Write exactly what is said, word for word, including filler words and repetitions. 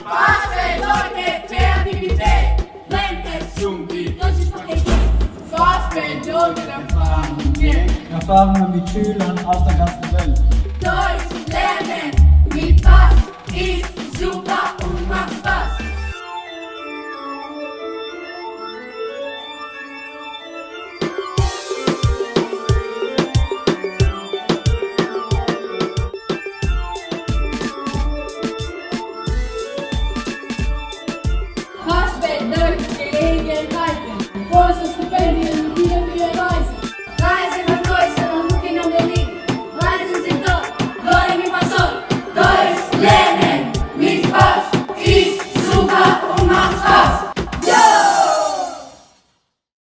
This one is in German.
Pace, ordine, creatività, mente, Zombie, non ci spacchetti. Was, wenn du mit Erfahrungen, Erfahrungen mit Schülern aus der ganzen Welt.